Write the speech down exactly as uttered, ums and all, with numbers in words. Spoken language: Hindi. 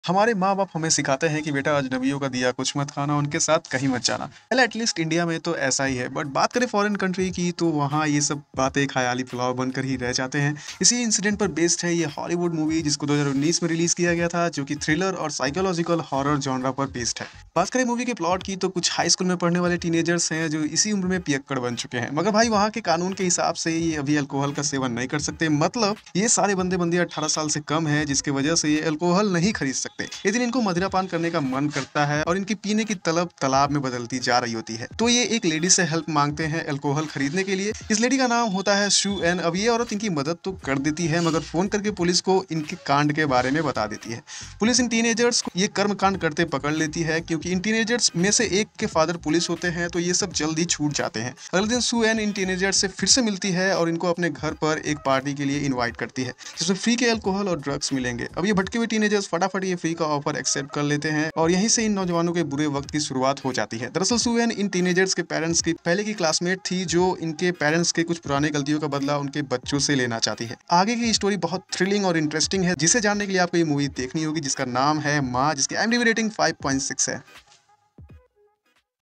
हमारे माँ-बाप हमें सिखाते हैं कि बेटा अजनबियों का दिया कुछ मत खाना, उनके साथ कहीं मत जाना। वेल एटलीस्ट इंडिया में तो ऐसा ही है, बट बात करें फॉरेन कंट्री की तो वहाँ ये सब बातें ख़याली पुलाव बनकर ही रह जाते हैं। इसी इंसिडेंट पर बेस्ड है ये हॉलीवुड मूवी जिसको दो हज़ार उन्नीस में रिलीज़ किया गया था, जो कि थ्रिलर और साइकोलॉजिकल हॉरर जॉनरा पर बेस्ड है। बात करें मूवी के प्लॉट की तो कुछ हाई स्कूल में पढ़ने वाले टीनेजर्स हैं जो इसी उम्र में पियक्कड़ बन चुके हैं। मगर भाई वहाँ के कानून के हिसाब से ये अभी अल्कोहल का सेवन नहीं कर सकते, मतलब ये सारे बंदे-बंदी अठारह साल से कम हैं जिसकी वजह से ये अल्कोहल नहीं खरीद सकते। एक दिन इनको मदिरा पान करने का मन करता है और इनकी पीने की तलब तालाब में बदलती जा रही होती है। तो ये एक लेडी से हेल्प मांगते हैं अल्कोहल खरीदने के लिए। इस लेडी का नाम होता है शू एन। अब ये औरत इनकी मदद तो कर देती है मगर फोन करके पुलिस को इनके कांड के बारे में बता देती है। पुलिस इन टीनेजर्स को ये कर्म कांड करते पकड़ लेती है क्योंकि इन टीनेजर्स में से एक के फादर पुलिस होते हैं, तो ये सब जल्दी छूट जाते हैं। अगले दिन सू एन इन टीनेजर्स से फिर से मिलती है और इनको अपने घर पर एक पार्टी के लिए इनवाइट करती है जिसमें फ्री के अल्कोहल और ड्रग्स मिलेंगे। अब ये भटके हुए टीनेजर्स फटाफट ये फ्री का ऑफर एक्सेप्ट कर लेते हैं और यहीं से इन नौजवानों के बुरे वक्त की शुरुआत हो जाती है। दरअसल सुएन इन टीनेजर्स के पेरेंट्स की पहले की क्लासमेट थी जो इनके पेरेंट्स के कुछ पुराने गलतियों का बदला उनके बच्चों से लेना चाहती है। आगे की स्टोरी बहुत थ्रिलिंग और इंटरेस्टिंग है जिसे जानने के लिए आपको ये मूवी देखनी होगी जिसका नाम है माँ, जिसकी I M D B rating five point six है।